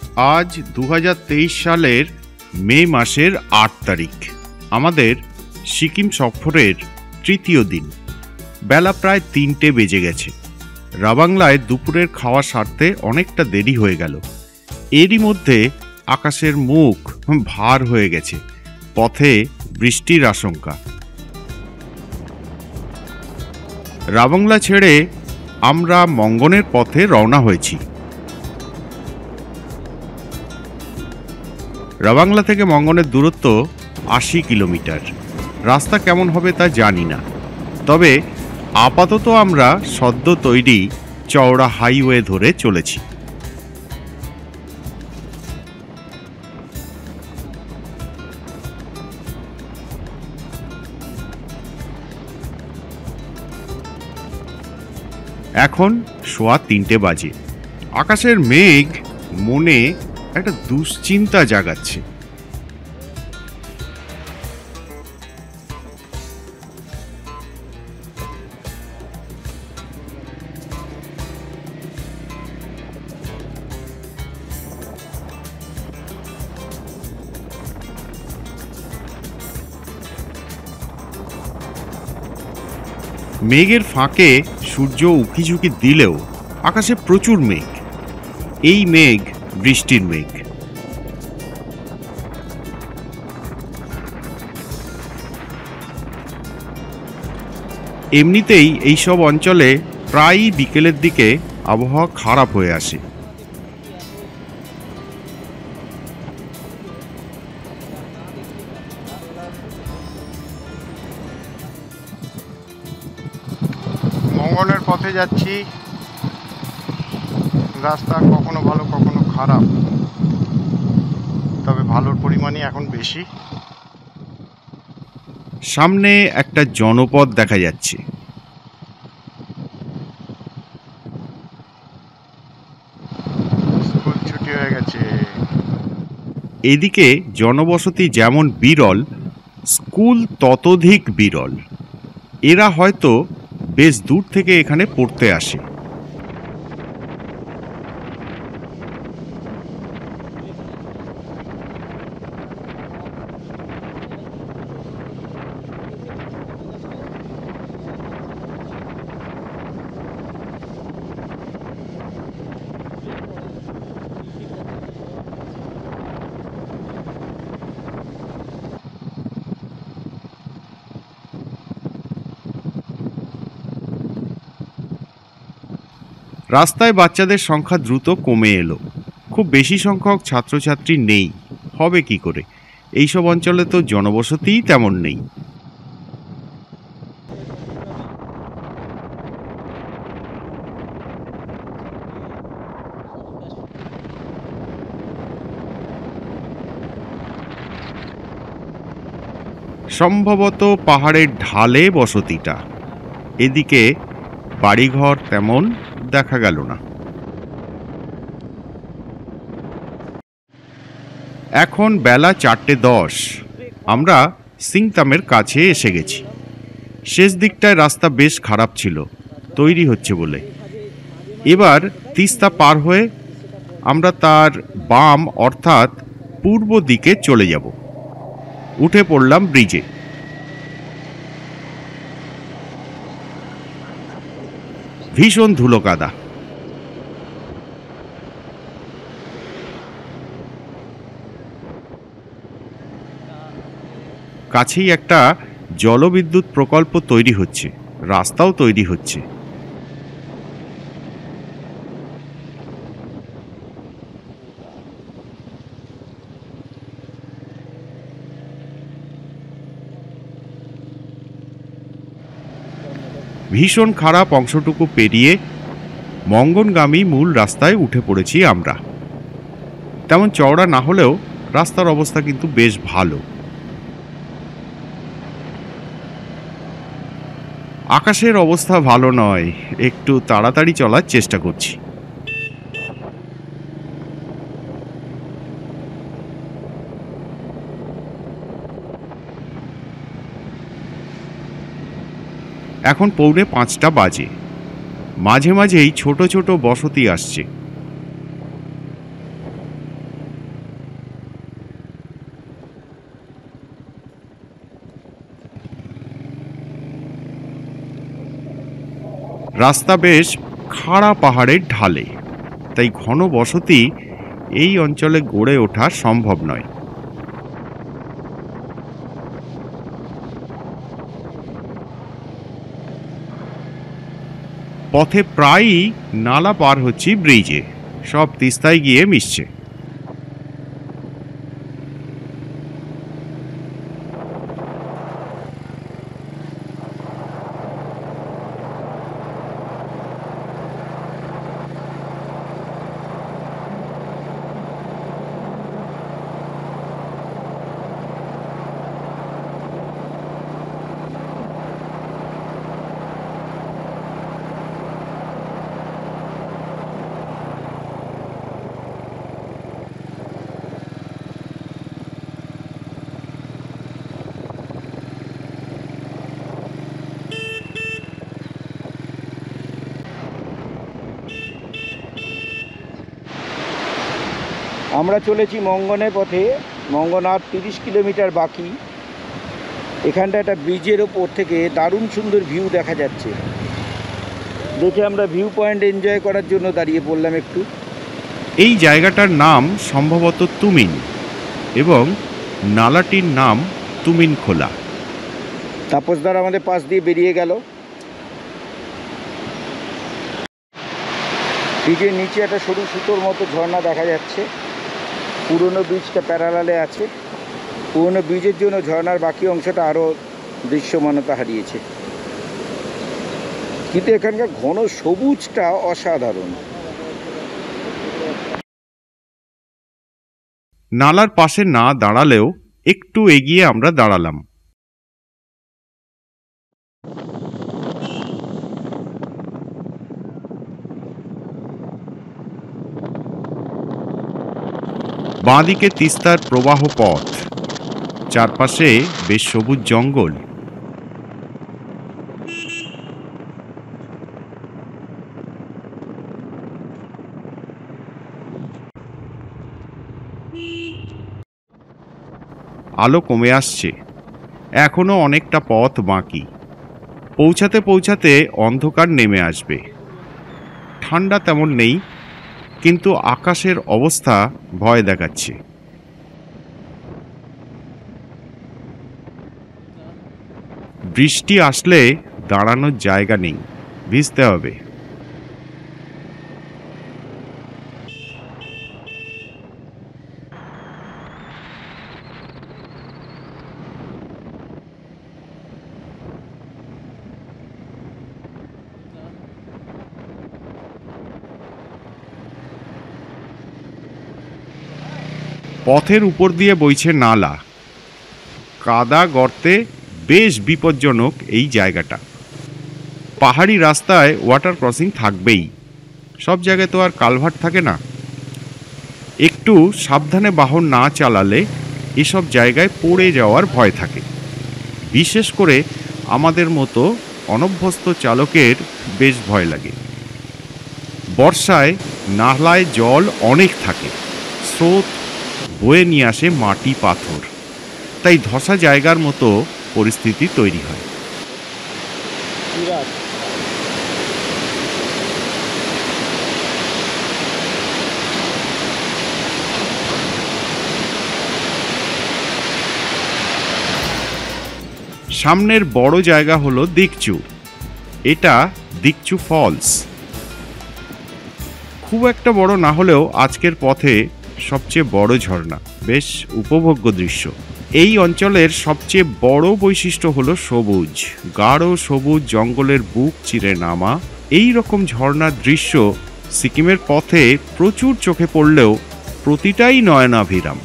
আজ 2023 সালের মে মাসের 8 তারিখ। আমাদের সিকিম সফরের তৃতীয় দিন। বেলা প্রায় 3টে বেজে গেছে। রাবাংলায় দুপুরের খাওয়া সারতে অনেকটা দেরি হয়ে গেল। এরই মধ্যে আকাশের মুখ ভার হয়ে গেছে। পথে বৃষ্টির আশঙ্কা। রাবাংলা ছেড়ে আমরা মঙ্গনের পথে রওনা হয়েছি। রাবাংলা থেকে মঙ্গনের দূরত্ব 80 কিলোমিটার। রাস্তা কেমন হবে তা জানি না, তবে আপাতত আমরা সদ্য তৈরি চওড়া হাইওয়ে ধরে চলেছি। এখন 3:15 বাজে। আকাশের মেঘ মনে একটা দুশ্চিন্তা জাগাচ্ছে। মেঘের ফাঁকে সূর্য উঁকিঝুঁকি দিলেও আকাশে প্রচুর মেঘ। এই মেঘ বৃষ্টির মেঘ। এমনিতেই এইসব অঞ্চলে প্রায়ই বিকেলের দিকে আবহাওয়া খারাপ হয়ে আসে। মঙ্গনের পথে যাচ্ছি। রাস্তা কখনো ভালো কখনো খারাপ, তবে ভালোর পরিমাণই এখন বেশি। সামনে একটা জনপদ দেখা যাচ্ছে। স্কুল ছুটি হয়ে গেছে। এদিকে জনবসতি যেমন বিরল, স্কুল ততোধিক বিরল। এরা হয়তো বেশ দূর থেকে এখানে পড়তে আসে। রাস্তায় বাচ্চাদের সংখ্যা দ্রুত কমে এলো। খুব বেশি সংখ্যক ছাত্রছাত্রী নেই। হবে কি করে? এইসব অঞ্চলে তো জনবসতিই তেমন নেই। সম্ভবত পাহাড়ের ঢালে বসতিটা। এদিকে বাড়িঘর তেমন দেখা গেল না। এখন বেলা 4:10। আমরা সিংতামের কাছে এসে গেছি। শেষ দিকটায় রাস্তা বেশ খারাপ ছিল, তৈরি হচ্ছে বলে। এবার তিস্তা পার হয়ে আমরা তার বাম অর্থাৎ পূর্ব দিকে চলে যাব। উঠে পড়লাম ব্রিজে। ভীষণ ধুলো কাদা। কাছেই একটা জলবিদ্যুৎ প্রকল্প তৈরি হচ্ছে, রাস্তাও তৈরি হচ্ছে। ভীষণ খারাপ অংশটুকু পেরিয়ে মঙ্গনগামী মূল রাস্তায় উঠে পড়েছি আমরা। তেমন চওড়া না হলেও রাস্তার অবস্থা কিন্তু বেশ ভালো। আকাশের অবস্থা ভালো নয়, একটু তাড়াতাড়ি চলার চেষ্টা করছি। এখন 4:45 বাজে। মাঝে মাঝেই ছোট ছোট বসতি আসছে। রাস্তা বেশ খাড়া পাহাড়ের ঢালে, তাই ঘন বসতি এই অঞ্চলে গড়ে ওঠা সম্ভব নয়। পথে প্রায়ই নালা পার হচ্ছি ব্রিজে, সব তিস্তায় গিয়ে মিশছে। আমরা চলেছি মঙ্গনের পথে। মঙ্গন আর 30 কিলোমিটার বাকি। এখানটা একটা ব্রিজের ওপর থেকে দারুণ সুন্দর ভিউ দেখা যাচ্ছে। দেখে আমরা ভিউ পয়েন্ট এনজয় করার জন্য দাঁড়িয়ে পড়লাম একটু। এই জায়গাটার নাম সম্ভবত তুমিন এবং নালাটির নাম তুমিন খোলা। তাপসদার আমাদের পাশ দিয়ে বেরিয়ে গেল। ব্রিজের নিচে একটা সরু সুতোর মতো ঝর্ণা দেখা যাচ্ছে। পুরনো ব্রিজটা প্যারালালে আছে। পুরনো ব্রিজের জন্য ঝর্ণার বাকি অংশটা আরও দৃশ্যমানতা হারিয়েছে, কিন্তু এখানকার ঘন সবুজটা অসাধারণ। নালার পাশে না দাঁড়ালেও একটু এগিয়ে আমরা দাঁড়ালাম। বাঁদিকে তিস্তার প্রবাহ পথ, চারপাশে বেশ সবুজ জঙ্গল। আলো কমে আসছে, এখনো অনেকটা পথ বাকি। পৌঁছাতে পৌঁছাতে অন্ধকার নেমে আসবে। ঠান্ডা তেমন নেই, কিন্তু আকাশের অবস্থা ভয় দেখাচ্ছে। বৃষ্টি আসলে দাঁড়ানোর জায়গা নেই, ভিজতে হবে। পথের উপর দিয়ে বইছে নালা, কাদা গর্তে, বেশ বিপজ্জনক এই জায়গাটা। পাহাড়ি রাস্তায় ওয়াটার ক্রসিং থাকবেই, সব জায়গায় তো আর কালভার্ট থাকে না। একটু সাবধানে বাহন না চালালে এসব জায়গায় পড়ে যাওয়ার ভয় থাকে। বিশেষ করে আমাদের মতো অনভ্যস্ত চালকের বেশ ভয় লাগে। বর্ষায় নালায় জল অনেক থাকে, স্রোত বয়ে নিয়ে আসে মাটি পাথর, তাই ধসা জায়গার মতো পরিস্থিতি তৈরি হয়। সামনের বড় জায়গা হলো দিকচু। এটা দিকচু ফলস। খুব একটা বড় না হলেও আজকের পথে সবচেয়ে বড় ঝর্ণা, বেশ উপভোগ্য দৃশ্য। এই অঞ্চলের সবচেয়ে বড় বৈশিষ্ট্য হলো সবুজ, গাঢ় সবুজ জঙ্গলের বুক চিরে নামা এই রকম ঝর্ণার দৃশ্য সিকিমের পথে প্রচুর চোখে পড়লেও প্রতিটাই নয়নাভিরাম।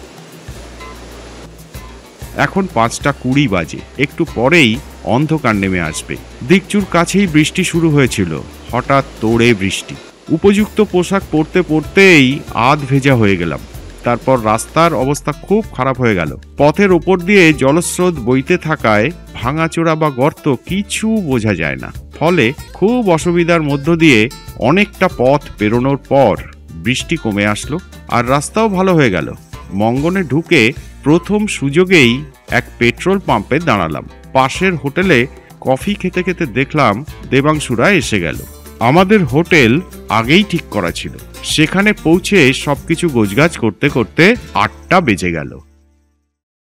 এখন 5:20 বাজে, একটু পরেই অন্ধকার নেমে আসবে। দিকচুর কাছেই বৃষ্টি শুরু হয়েছিল, হঠাৎ তোড়ে বৃষ্টি। উপযুক্ত পোশাক পরতে পরতেই আধ ভেজা হয়ে গেলাম। তারপর রাস্তার অবস্থা খুব খারাপ হয়ে গেল। পথের ওপর দিয়ে জলস্রোত বইতে থাকায় ভাঙাচোরা বা গর্ত কিছু বোঝা যায় না, ফলে খুব অসুবিধার মধ্য দিয়ে অনেকটা পথ পেরোনোর পর বৃষ্টি কমে আসলো আর রাস্তাও ভালো হয়ে গেল। মঙ্গনে ঢুকে প্রথম সুযোগেই এক পেট্রোল পাম্পে দাঁড়ালাম। পাশের হোটেলে কফি খেতে খেতে দেখলাম দেবাংশুরা এসে গেল। আমাদের হোটেল আগেই ঠিক করা ছিল। সেখানে পৌঁছে সবকিছু গোছগাছ করতে করতে 8টা বেজে গেল।